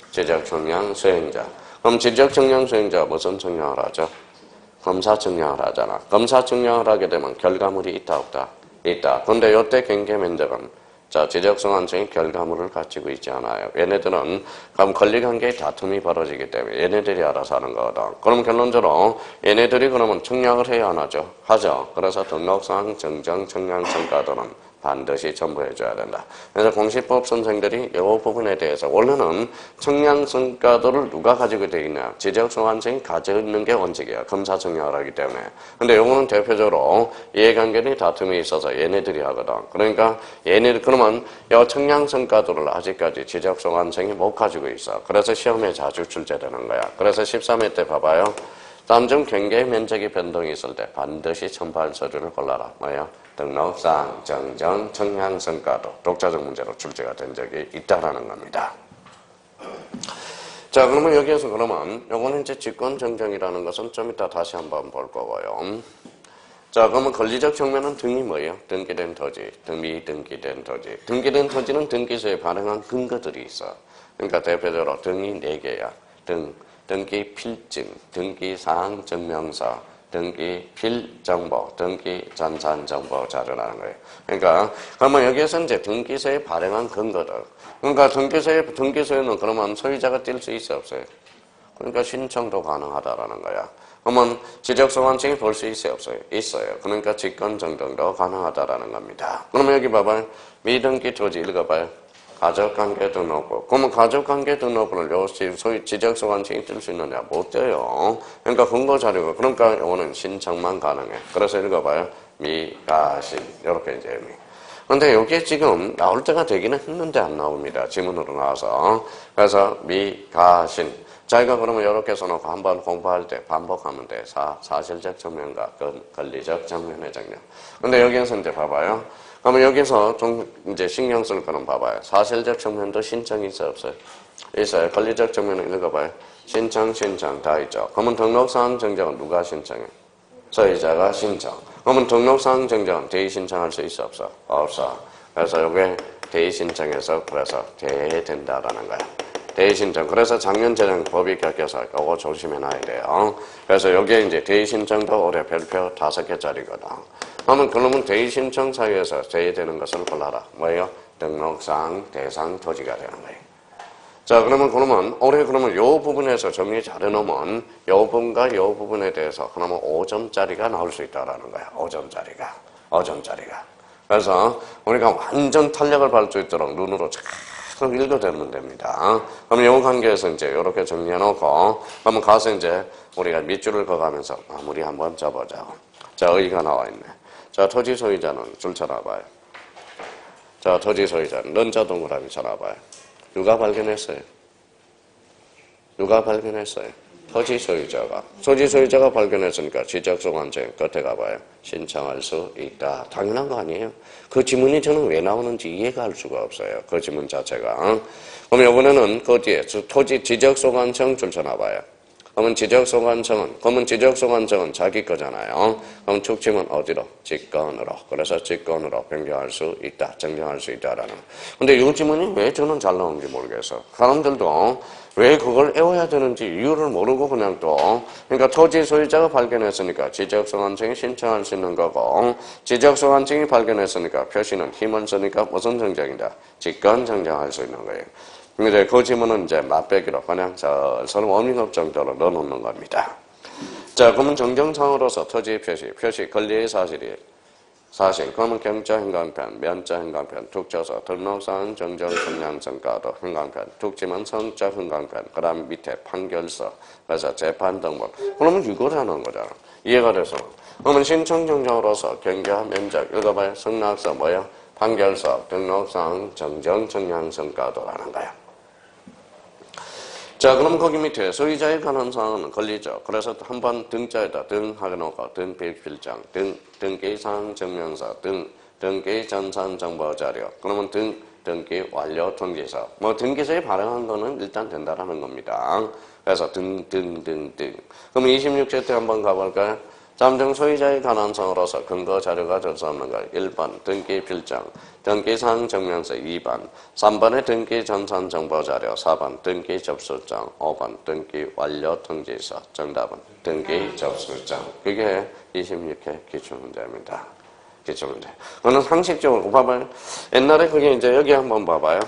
S1: 지적청량 수행자. 그럼 지적청량 수행자가 무슨 청량을 하죠? 검사 청량을 하잖아. 검사 청량을 하게 되면 결과물이 있다 없다? 있다. 근데 이때 경계면적은 자, 지적소관청이 결과물을 가지고 있지 않아요. 얘네들은 그럼 권리관계의 다툼이 벌어지기 때문에 얘네들이 알아서 하는 거거든. 그럼 결론적으로 얘네들이 그러면 청량을 해야 안 하죠? 하죠. 그래서 등록상 정정 청량 성과들은 반드시 첨부해줘야 된다. 그래서 공시법 선생들이 이 부분에 대해서 원래는 청량 성과들을 누가 가지고 되어 있냐? 지적소관청이 가지고 있는 게 원칙이야. 검사 청량을 하기 때문에. 근데 요거는 대표적으로 이해관계의 다툼이 있어서 얘네들이 하거든. 그러니까 얘네들 그러면 이 청량 성과들을 아직까지 지적소관청이 못 가지고 있어. 그래서 시험에 자주 출제되는 거야. 그래서 13회 때 봐봐요. 다음중 경계 면적이 변동이 있을 때 반드시 첨부할 서류를 골라라. 뭐야? 등록상 정정 청량 성과도 독자적 문제로 출제가 된 적이 있다라는 겁니다. 자, 그러면 여기에서 그러면 요거는 이제 직권 정정이라는 것은 좀 이따 다시 한번 볼 거고요. 자, 그러면 권리적 측면은 등이 뭐예요? 등기된 토지, 미등기된 토지. 등기된 토지는 등기소에 발행한 근거들이 있어. 그러니까 대표적으로 등이 4개야. 등기 필증, 등기 사항 증명서, 등기 필정보, 등기 전산정보 자료라는 거예요. 그러니까 그러면 여기에서 이제 등기소에 발행한 근거들. 그러니까 등기소에는 그러면 소유자가 뛸 수 있어 없어요? 그러니까 신청도 가능하다라는 거야. 그러면 지적소관청이 볼 수 있어요 없어요? 있어요. 그러니까 직권정정도 가능하다라는 겁니다. 그러면 여기 봐봐요. 미등기 토지 읽어봐요. 가족관계 등록부. 그러면 가족관계 등록부를 소위 지적소관청이 뜰 수 있느냐? 못 떼요. 그러니까 근거자료가, 그러니까 이거는 신청만 가능해. 그래서 읽어봐요. 미가신. 이렇게 이제 의미. 근데 여기에 지금 나올 때가 되기는 했는데 안 나옵니다. 지문으로 나와서. 그래서 미가신. 자기가 그러면 이렇게 써놓고 한번 공부할 때 반복하면 돼. 사실적 정면과 권리적 정면의 정면. 근데 여기에서 이제 봐봐요. 그러면 여기서 좀 이제 신경 쓸 거는 봐봐요. 사실적 측면도 신청이 있어요, 없어요? 있어요. 권리적 측면은 읽어봐요. 신청 다 있죠. 그러면 등록사항 정정은 누가 신청해? 소유자가 신청. 그러면 등록사항 정정은 대의 신청할 수 있어, 없어? 없어. 그래서 이게 대의 신청에서 그래서 된다라는 거야. 대의 신청. 그래서 작년 재정 법이 깎여서 이거 조심해놔야 돼요. 그래서 여기에 이제 대의 신청도 올해 별표 5개짜리거든. 그러면 대의 신청 사유에서 제외되는 것을 골라라. 뭐예요? 등록상 대상 토지가 되는 거예요. 자, 그러면 올해 그러면 요 부분에서 정리 잘 해놓으면 요 부분과 요 부분에 대해서 그러면 5점짜리가 나올 수 있다라는 거야. 5점짜리가. 그래서 우리가 완전 탄력을 받을 수 있도록 눈으로 계속 읽어대면 됩니다. 그럼 요 관계에서 이제 이렇게 정리해놓고 그러면 가서 이제 우리가 밑줄을 그어가면서 마무리 한번 쳐보자고. 자, 의의가 나와 있네. 자, 토지 소유자는 줄 쳐놔봐요. 자, 토지 소유자는 넌자 동그라미 쳐놔봐요. 누가 발견했어요? 토지 소유자가 발견했으니까 지적소관청 끝에 가봐요. 신청할 수 있다. 당연한 거 아니에요? 그 지문이 저는 왜 나오는지 이해가 할 수가 없어요. 그 지문 자체가. 그럼 이번에는 그 뒤에 토지 지적소관청 줄 쳐놔봐요. 그러면 지적소관청은 자기 거잖아요. 그럼 축침은 어디로? 직권으로. 그래서 직권으로 변경할 수 있다. 정정할 수 있다라는. 근데 이 지문이 왜 저는 잘 나오는지 모르겠어. 사람들도 왜 그걸 외워야 되는지 이유를 모르고 그냥 또. 그러니까 토지 소유자가 발견했으니까 지적소관청이 신청할 수 있는 거고, 지적소관청이 발견했으니까 표시는 힘을 쓰니까 무슨 정정이다? 직권 정정할 수 있는 거예요. 근데 그 지문은 이제 맛배기로 그냥 서로 워밍업 정도로 넣어놓는 겁니다. 자, 그러면 정정상으로서 토지 표시 권리의 사실. 그러면 경자 행간편, 면자 행간편, tuk조서, 등록사항 정정 청량성과도 행간편, tuk지문 성적 행간편, 그 다음 밑에 판결서, 그래서 재판 등본. 그러면 이걸 하는 거잖아. 이해가 돼서. 그러면 신청 정정으로서 경계와 면적, 읽어봐요. 승낙서 뭐야? 판결서, 등록사항 정정 청량성과도라는 거야. 자, 그럼 거기 밑에 소유자에 관한 사항은 권리죠. 그래서 한번 등자에다 등 하려놓고 등필장, 등기사항 증명서, 등기 전산 정보 자료. 그러면 등기 완료 통지서. 뭐 등기소에 발행한 거는 일단 된다라는 겁니다. 그래서 그럼 26제 때 한번 가볼까요? 잠정 소유자에 관한 사항으로서 근거 자료가 될 수 없는 것. 1번 등기 필장. 등기사항 증명서 2번, 3번에 등기 전산 정보 자료, 4번 등기 접수증, 5번 등기 완료 통지서. 정답은 등기 접수증. 그게 26회 기출문제입니다. 기출문제. 그거는 상식적으로 봐봐요. 옛날에 그게 이제 여기 한번 봐봐요.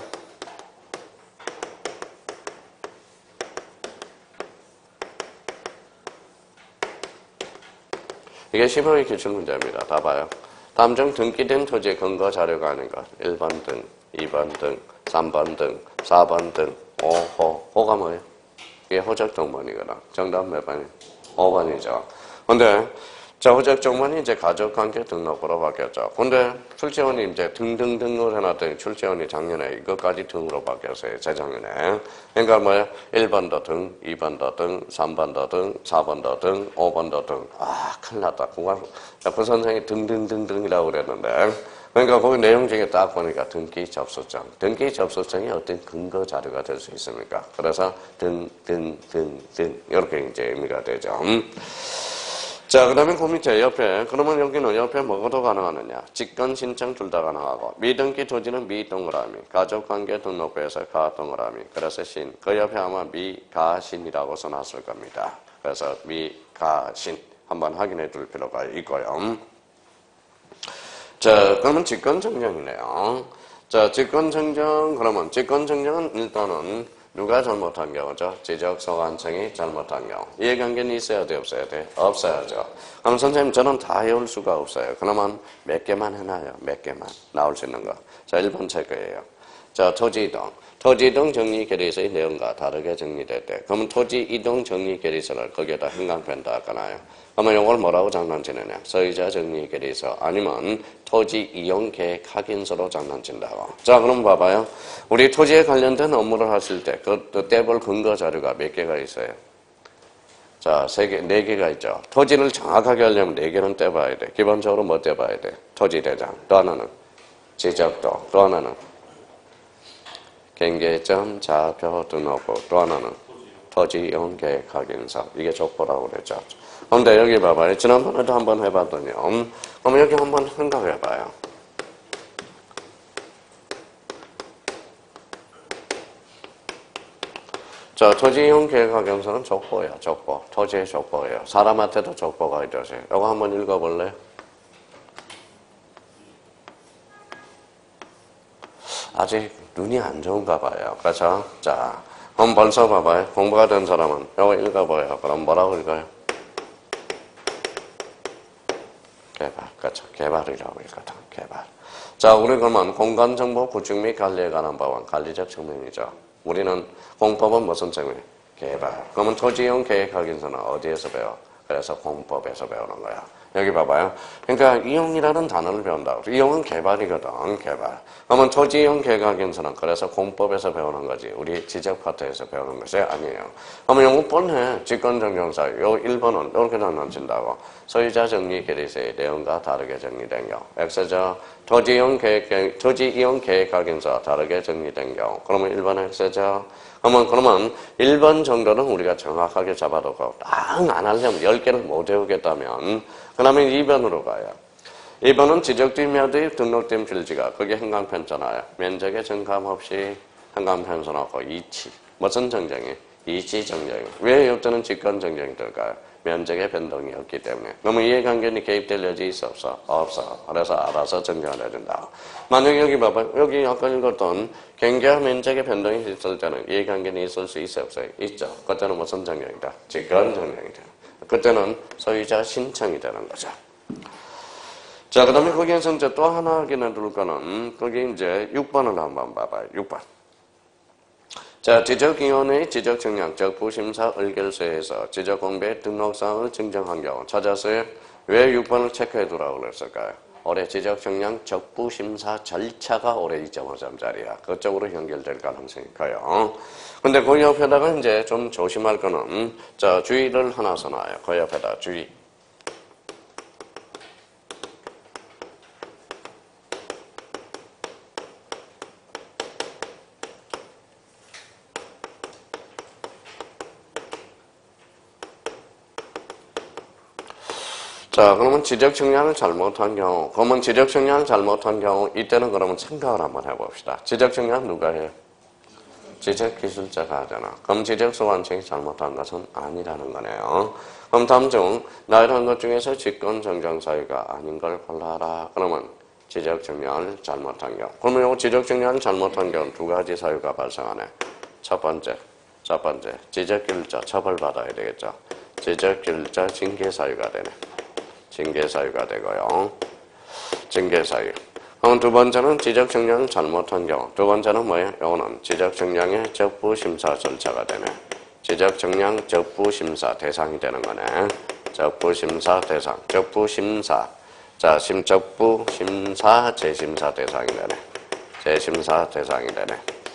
S1: 이게 15회 기출문제입니다. 다 봐요. 다음 중 등기된 토지의 근거 자료가 아닌 것. 1번 등, 2번 등, 3번 등, 4번 등, 5호. 호가 뭐예요? 이게 호적 정보이거든. 정답 몇 번이에요? 5번이죠. 근데 자, 호적 정보는 이제 가족관계 등록으로 바뀌었죠. 근데 출제원이 이제 등등등을 해놨더니 출제원이 작년에 이것까지 등으로 바뀌었어요. 재작년에. 그러니까 뭐예요? 1번도 등, 2번도 등, 3번도 등, 4번도 등, 5번도 등. 아, 큰일 났다. 그 선생이 등등등등이라고 그랬는데. 그러니까 거기 내용 중에 딱 보니까 등기 접수증. 등기 접수증이 어떤 근거 자료가 될 수 있습니까? 그래서 등, 이렇게 이제 의미가 되죠. 자, 그 다음에 그 밑에 옆에, 그러면 여기는 옆에 뭐가 가능하느냐? 직권 신청 둘 다 가능하고, 미등기 토지는 미 동그라미, 가족관계 등록부에서 가 동그라미, 그래서 신. 그 옆에 아마 미가신이라고 써놨을 겁니다. 그래서 미가신. 한번 확인해 둘 필요가 있고요. 자, 그러면 직권정정이네요. 자, 직권정정, 그러면 직권정정은 일단은 누가 잘못한 경우죠? 지적소관청이 잘못한 경우. 이해관계는 있어야 돼, 없어야 돼? 없어야죠. 그럼 선생님, 저는 다 해올 수가 없어요. 그러면 몇 개만 해놔요. 몇 개만. 나올 수 있는 거. 자, 1번 체크예요. 자, 토지이동. 토지이동 정리결의서의 내용과 다르게 정리될 때. 그러면 토지이동 정리결의서를 거기에다 행강편 닦아놔요. 그러면 이걸 뭐라고 장난치느냐? 소유자 정리결의서 아니면 토지 이용 계획 확인서로 장난친다고. 자, 그럼 봐봐요. 우리 토지에 관련된 업무를 하실 때 그 떼볼 근거 자료가 몇 개가 있어요? 자, 4개가 있죠. 토지를 정확하게 하려면 4개는 떼봐야 돼. 기본적으로 뭐 떼봐야 돼? 토지대장. 또 하나는 지적도. 또 하나는 경계점, 좌표, 등록부. 또 하나는 토지 이용 계획 확인서. 이게 족보라고 그랬죠. 그런데 여기 봐봐요. 지난번에도 한번 해봤더니요. 그럼 여기 한번 생각해봐요. 자, 토지 이용 계획 확인서는 족보예요. 족보. 토지의 족보예요. 사람한테도 족보가 있어요. 이거 한번 읽어볼래요? 아직 눈이 안 좋은가 봐요. 그렇죠? 자, 그럼 벌써 봐봐요. 공부가 된 사람은 이거 읽어봐요. 그럼 뭐라고 읽어요? 개발. 그렇죠. 개발이라고 읽거든. 개발. 자, 우리 그러면 공간정보 구축 및 관리에 관한 법은 관리적 측면이죠. 우리는 공법은 무슨 측면? 개발. 그러면 토지이용 계획 확인서는 어디에서 배워? 그래서 공법에서 배우는 거야. 여기 봐봐요. 그러니까 이용이라는 단어를 배운다고. 이용은 개발이거든. 개발. 그러면 토지이용 계획 확인서는 그래서 공법에서 배우는 거지. 우리 지적 파트에서 배우는 것이 아니에요. 그러면 이거 뻔해. 직권정정사. 요 1번은 이렇게 장난친다고. 소유자 정리 결의서의 내용과 다르게 정리된 경우. X죠. 토지이용 계획 확인서 다르게 정리된 경우. 그러면 1번 X죠. 그러면 1번 정도는 우리가 정확하게 잡아두고 딱 안 하려면 10개를 못 외우겠다면 그 다음에 2번으로 가요. 2번은 지적된 면의 등록된 필지가 그게 행강편잖아요. 면적에 정감 없이 행강편 써놓고 이치. 무슨 정정이? 이치 정정이. 왜 이때는 직권 정정이 될까요? 면적의 변동이 없기 때문에. 그러면 이해관계는 개입될 여지 있어 없어? 없어. 그래서 알아서 정정을 해준다. 만약에 여기 봐봐요. 여기 아까 읽었던 경계와 면적의 변동이 있을 때는 이해관계는 있을 수 있어 없어요? 있죠. 그때는 무슨 정정이다? 직권 정정이다. 그때는 소유자 신청이 되는 거죠. 자, 그 다음에 거기에서 이제 또 하나 확인해 둘 거는 거기 이제 6번을 한번 봐봐요. 6번. 자, 지적위원회의 지적청량 적부심사 의결서에서 지적공백 등록사항을 증정한 경우 찾아서요. 왜 6번을 체크해 두라고 그랬을까요? 올해 지적청량 적부심사 절차가 올해 2.5점짜리야. 그쪽으로 연결될 가능성이 커요. 근데 그 옆에다가 이제 좀 조심할 거는 자, 주의를 하나 써놔요. 그 옆에다 주의. 자, 자, 그러면 지적 측량을 잘못한 경우, 그러면 지적 측량을 잘못한 경우, 이때는 그러면 생각을 한번 해봅시다. 지적 측량 누가 해요? 지적 기술자가 하잖아. 그럼 지적 소관청이 잘못한 것은 아니라는 거네요. 그럼 다음 중 나열한 것 중에서 직권 정정 사유가 아닌 걸 골라라. 그러면 지적 측량을 잘못한 경우. 그러면 이 지적 측량을 잘못한 경우 두 가지 사유가 발생하네. 첫 번째, 지적 기술자 처벌받아야 되겠죠. 지적 기술자 징계 사유가 되네. 징계 사유가 되고요. 징계 사유. 그럼 두 번째는 지적 측량을 잘못한 경우. 두 번째는 뭐예요? 이거는 지적 측량의 적부 심사 절차가 되네. 지적 측량 적부 심사 대상이 되는 거네. 적부 심사 대상. 적부 심사. 자, 적부 심사 재심사 대상이 되네. 재심사 대상이 되네.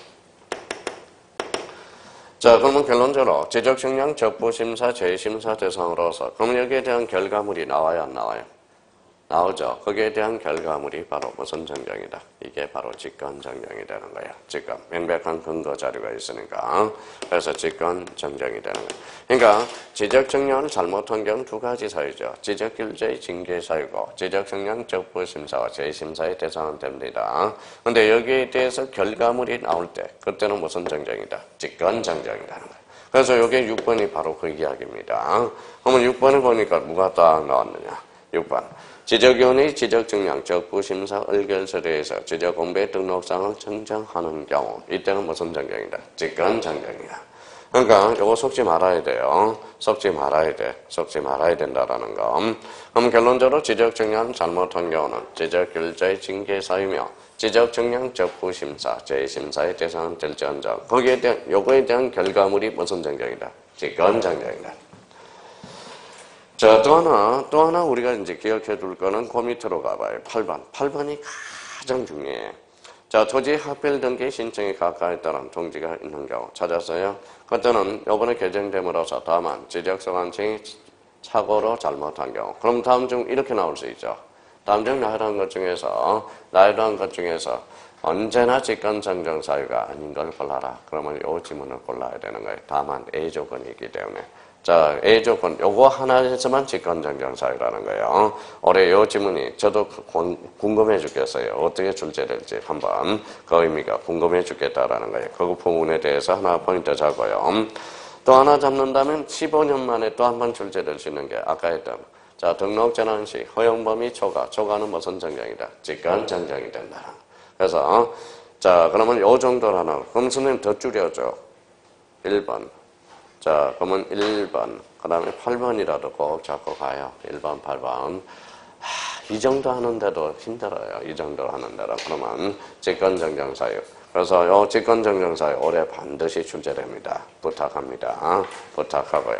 S1: 자, 그러면 결론적으로 지적 측량 적부 심사 재심사 대상으로서 그러면 여기에 대한 결과물이 나와요, 안 나와요? 나오죠. 거기에 대한 결과물이 바로 무슨 정정이다. 이게 바로 직권 정정이 되는 거야. 직권. 명백한 근거 자료가 있으니까. 그래서 직권 정정이 되는 거야. 그러니까 지적 측량을 잘못한 경우는 두 가지 사유죠. 지적 기술자의 징계 사유고 지적 측량 적부 심사와 재심사의 대상은 됩니다. 근데 여기에 대해서 결과물이 나올 때 그때는 무슨 정정이다. 직권 정정이라는 거야. 그래서 여기 6번이 바로 그 이야기입니다. 그러면 6번을 보니까 누가 딱 나왔느냐. 6번. 지적위원회의 지적측량 적부심사 의결서에서 지적공부의 등록상을 정정하는 경우 이때는 무슨 정정이다? 직권 정정이다. 그러니까 이거 속지 말아야 돼요. 속지 말아야 돼. 속지 말아야 된다라는 거. 그럼 결론적으로 지적측량 잘못한 경우는 지적기술자의 징계사유며 지적측량 적부심사, 재심사의 대상은 될지언정 거기에 대한 요거에 대한 결과물이 무슨 정정이다? 직권 정정이다. 자, 또 하나 우리가 이제 기억해 둘 거는 그 밑으로 가봐요. 8번. 8번이 가장 중요해. 자, 토지 학별 등기 신청이 가까이 따른 통지가 있는 경우 찾았어요. 그때는 요번에 개정됨으로써 다만 지적소관청이 착오로 잘못한 경우. 그럼 다음 중 이렇게 나올 수 있죠. 다음 중 나열한 것 중에서 언제나 직권 정정 사유가 아닌 걸 골라라. 그러면 요 지문을 골라야 되는 거예요. 다만 A 조건이 있기 때문에. 자, A 조건, 요거 하나에서만 직권정정 사유라는 거예요. 올해 요 지문이 저도 궁금해 죽겠어요. 어떻게 출제될지 한번 그 의미가 궁금해 죽겠다라는 거예요. 그 부분에 대해서 하나 포인트 잡고요. 또 하나 잡는다면 15년 만에 또 한 번 출제될 수 있는 게 아까 했던 자, 등록 전환 시 허용 범위 초과는 무슨 정정이다? 직권정정이 된다. 그래서 자, 그러면 요 정도라는 그럼 선생님 더 줄여줘. 1번. 자, 그러면 1번, 그 다음에 8번이라도 꼭 잡고 가요. 1번, 8번. 이 정도 하는데도 힘들어요. 이 정도 하는데도. 그러면 직권정정 사유. 그래서 요 직권정정 사유 올해 반드시 출제됩니다. 부탁합니다. 부탁하고요.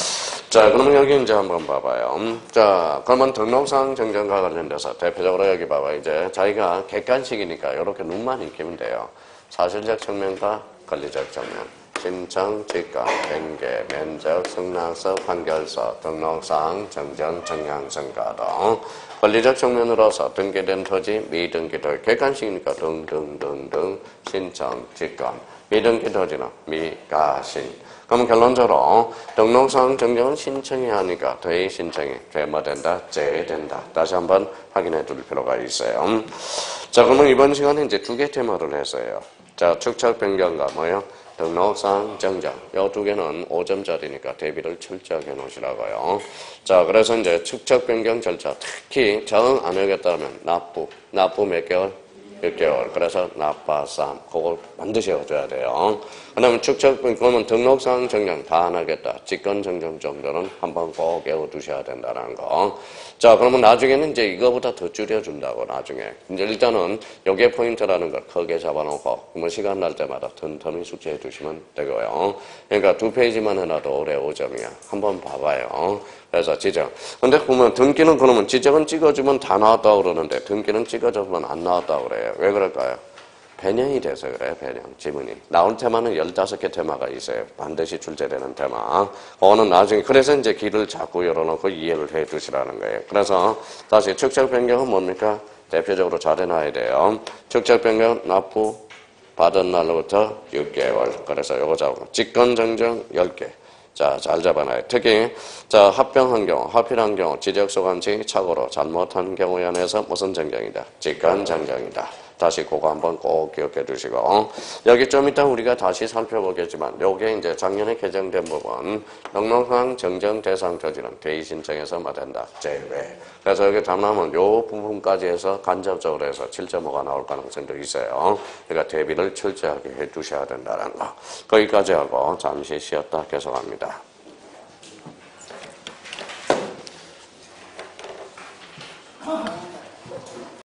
S1: 자, 그러면 여기 이제 한번 봐봐요. 자, 그러면 등록상 정정과 관련돼서 대표적으로 여기 봐봐요. 이제 자기가 객관식이니까 이렇게 눈만 익히면 돼요. 사실적 측면과 권리적 측면. 신청, 직권, 변개, 면적, 승낙서, 판결서, 등록상, 정정, 정량성과 등 권리적 측면으로서 등기된 토지, 미등기토지, 객관식이니까 등등등등, 신청, 직권, 미등기 토지는 미가신. 그럼 결론적으로 등록상 정정은 신청해야 하니까 대의 신청이 되뭐된다, 제외된다. 다시 한번 확인해 둘 필요가 있어요. 자, 그러면 이번 시간에 이제 두 개 테마를 했어요. 자, 축척 변경과 뭐요? 등록상 정정. 이 두 개는 5점짜리니까 대비를 철저하게 놓으시라고요. 자, 그래서 이제 축척 변경 절차. 특히 정 안 하겠다면 납부 몇 개월? 6개월. 그래서 납부쌈. 그걸 반드시 해줘야 돼요. 그 다음에 그러면 등록상 정정 다 안 하겠다. 직권 정정 정도는 한번 꼭 외워두셔야 된다는 거. 자, 그러면 나중에는 이제 이거보다 더 줄여준다고, 나중에. 이제 일단은 요게 포인트라는 걸 크게 잡아놓고, 뭐 시간 날 때마다 틈틈이 숙제해 주시면 되고요. 그러니까 2페이지만 해놔도 올해 5점이야. 한번 봐봐요. 그래서 지적. 근데 보면 등기는 그러면 지적은 찍어주면 다 나왔다고 그러는데 등기는 찍어주면 안 나왔다고 그래요. 왜 그럴까요? 변형이 돼서 그래요. 변형. 지문이. 나온 테마는 15개 테마가 있어요. 반드시 출제되는 테마. 그거는 나중에 그래서 이제 길을 자꾸 열어놓고 이해를 해 주시라는 거예요. 그래서 다시 축적 변경은 뭡니까? 대표적으로 잘 해놔야 돼요. 축적 변경 납부 받은 날로부터 6개월. 그래서 요거 잡고 직권 정정 10개. 자, 잘 잡아놔요. 특히, 자, 합병한 경우, 하필한 경우, 지적소관치 착오로 잘못한 경우에 한해서 무슨 정경이다? 직간정경이다. 다시 그거 한번 꼭 기억해 두시고, 여기 좀 이따 우리가 다시 살펴보겠지만, 요게 이제 작년에 개정된 부분, 넉넉한 정정 대상 토지는 대의 신청에서 마된다. 제외. 그래서 여기 담남은 요 부분까지 해서 간접적으로 해서 7.5가 나올 가능성도 있어요. 그러니까 대비를 철저하게 해 두셔야 된다는 거. 거기까지 하고 잠시 쉬었다 계속합니다.